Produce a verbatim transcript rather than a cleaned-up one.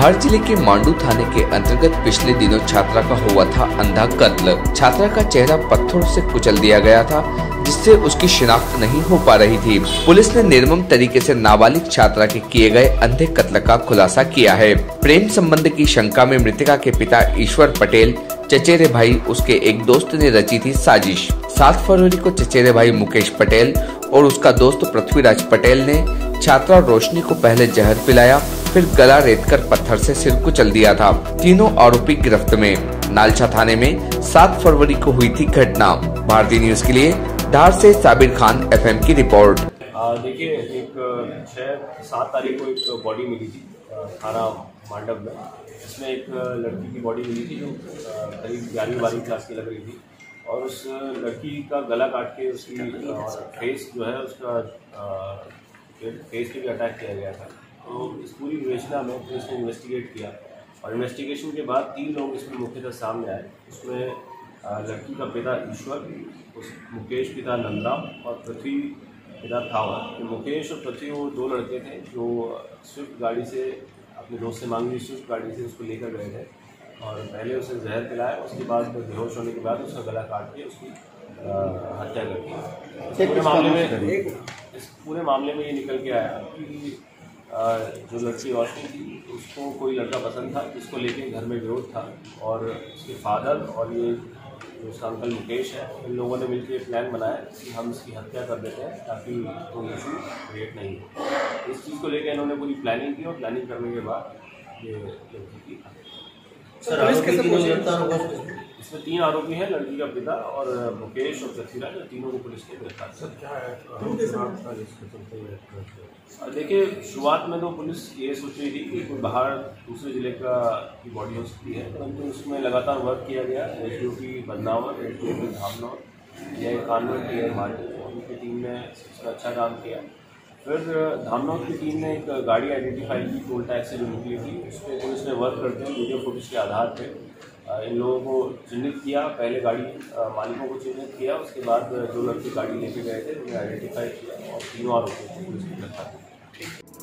धार जिले के मांडू थाने के अंतर्गत पिछले दिनों छात्रा का हुआ था अंधा कत्ल। छात्रा का चेहरा पत्थरों से कुचल दिया गया था, जिससे उसकी शिनाख्त नहीं हो पा रही थी। पुलिस ने निर्मम तरीके से नाबालिग छात्रा के किए गए अंधे कत्ल का खुलासा किया है। प्रेम संबंध की शंका में मृतका के पिता ईश्वर पटेल, चचेरे भाई उसके एक दोस्त ने रची थी साजिश। सात फरवरी को चचेरे भाई मुकेश पटेल और उसका दोस्त पृथ्वीराज पटेल ने छात्रा रोशनी को पहले जहर पिलाया, फिर गला रेतकर पत्थर से सिर कुचल दिया था। तीनों आरोपी गिरफ्त में। नालछा थाने में सात फरवरी को हुई थी घटना। भारतीय न्यूज के लिए धार से साबिर खान एफएम की रिपोर्ट। देखिए, एक छह सात तारीख को एक बॉडी मिली थी थाना मांडव में। इसमें एक लड़की की बॉडी मिली थी जो करीब ग्यारहवीं बारहवीं क्लास की लग रही थी, और उस लड़की का गला काट के उसकी फेस जो है उसका फेस पे भी अटैक किया गया था। तो इस पूरी विवेचना में पुलिस ने इन्वेस्टिगेट किया, और इन्वेस्टिगेशन के बाद तीन लोग इसमें मुख्यतः सामने आए। उसमें लड़की का पिता ईश्वर, उस मुकेश पिता नंदराम और पृथ्वी पिता थावर। मुकेश और पृथ्वी वो दो लड़के थे जो स्विफ्ट गाड़ी से अपने दोस्त से मांगी स्विफ्ट गाड़ी से उसको लेकर गए थे, और पहले उसे जहर पिलाया, उसके बाद बेहोश होने के बाद उसका गला काट के उसकी हत्या कर दी। पूरे मामले में इस पूरे मामले में ये निकल के आया कि जो लड़की रोशनी थी उसको कोई लड़का पसंद था, जिसको लेके घर में विरोध था, और उसके फादर और ये जो उसका अंकल मुकेश है, इन लोगों ने मिलकर प्लान बनाया कि हम इसकी हत्या कर देते हैं ताकि कोई इशू क्रिएट नहीं हो। इस चीज़ को लेकर इन्होंने पूरी प्लानिंग की, और प्लानिंग करने के बाद ये लड़की की सर, आरोपी तीनों गिरफ्तार होगा। इसमें तीन आरोपी हैं, लड़की का पिता और मुकेश और पृथ्वीराज, तीनों को पुलिस ने गिरफ्तार किया। देखिए, शुरुआत में तो पुलिस ये सोच रही थी कि कोई बाहर दूसरे जिले का की बॉडी हो सकती है, परंतु उसमें लगातार वर्क किया गया। H D O P Badnawar, H D O P Dhamnaur, ये कानवेंट टी आर मार्टिन, उनकी टीम ने इसका अच्छा काम किया। फिर धामनौर की टीम ने एक गाड़ी आइडेंटिफाई की टोल टैक्स से जो निकली थी, उस पर पुलिस ने वर्क करते हुए वीडियो फुटेज के आधार पर इन लोगों को चिन्हित किया। पहले गाड़ी मालिकों को चिन्हित किया, उसके बाद जो लड़के गाड़ी लेके गए थे उन्हें आइडेंटिफाई किया, और तीनों आरोपियों को पुलिस ने गिरफ्तार किया।